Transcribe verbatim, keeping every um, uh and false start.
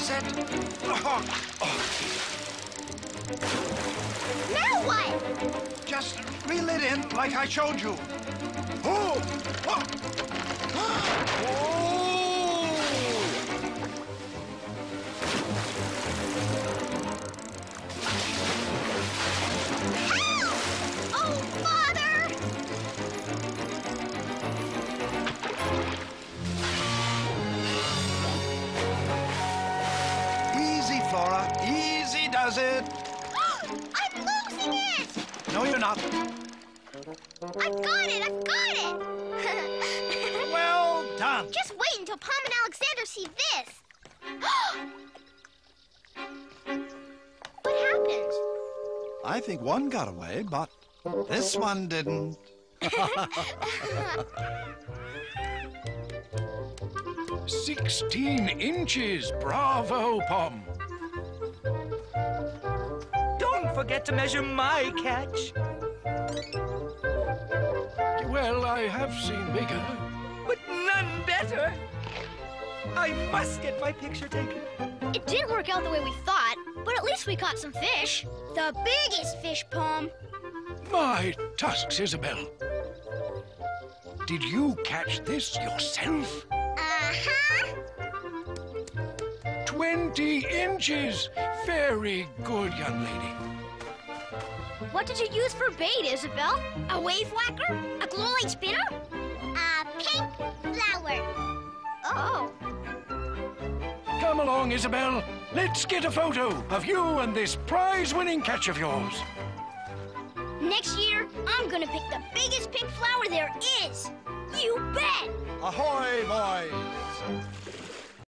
set. Oh, oh. Now what? Just reel it in like I showed you. Oh! Oh! Oh! Oh, Father! Easy, Flora. Easy does it. I'm losing it! No, you're not. I've got it! I've got it! Well done. Just wait until Pom and Alexander see this. What happened? I think one got away, but this one didn't. Sixteen inches. Bravo, Pom. Don't forget to measure my catch. Well, I have seen bigger. But none better. I must get my picture taken. It didn't work out the way we thought, but at least we caught some fish. The biggest fish, Pom. My tusks, Isabel. Did you catch this yourself? Uh-huh. Twenty inches. Very good, young lady. What did you use for bait, Isabel? A wave whacker? A glowing spinner? A pink flower. Oh. Come along, Isabel. Let's get a photo of you and this prize-winning catch of yours. Next year, I'm gonna pick the biggest pink flower there is. You bet! Ahoy, boys!